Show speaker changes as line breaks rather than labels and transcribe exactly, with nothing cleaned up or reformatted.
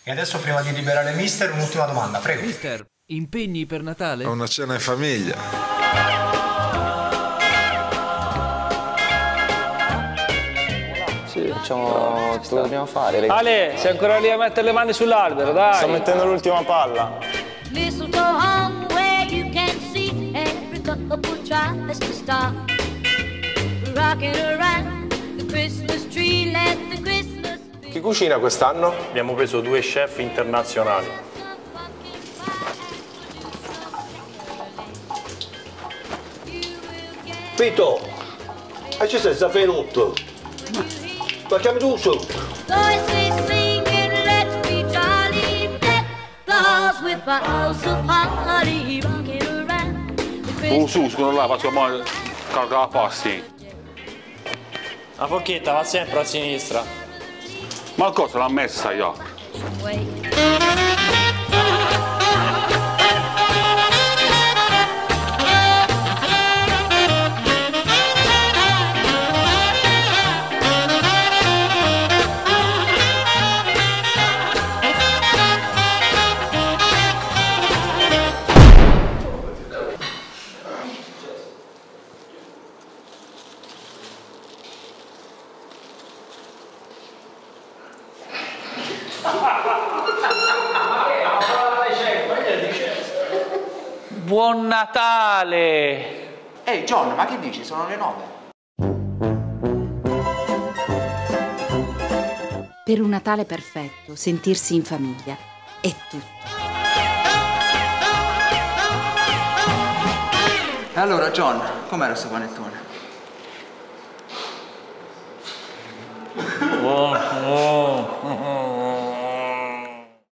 E adesso, prima di liberare il mister, un'ultima domanda, prego.
Mister, impegni per Natale?
Una cena in famiglia.
Sì, facciamo tutto che dobbiamo fare.
Ale, sei ancora lì a mettere le mani sull'albero, dai!
Sto mettendo l'ultima palla.
Chi cucina quest'anno?
Abbiamo preso due chef internazionali.
Pito, e ci sei venuto? Facciamo tu su.
Oh, su, scusa là, facciamo caricare la pasti.
La forchetta va sempre a sinistra.
Ma cosa l'ha messa io?
Buon Natale!
Ehi John, ma che dici? Sono le nove.
Per un Natale perfetto, sentirsi in famiglia è tutto.
Allora John, com'era sto panettone?
Oh, oh, oh.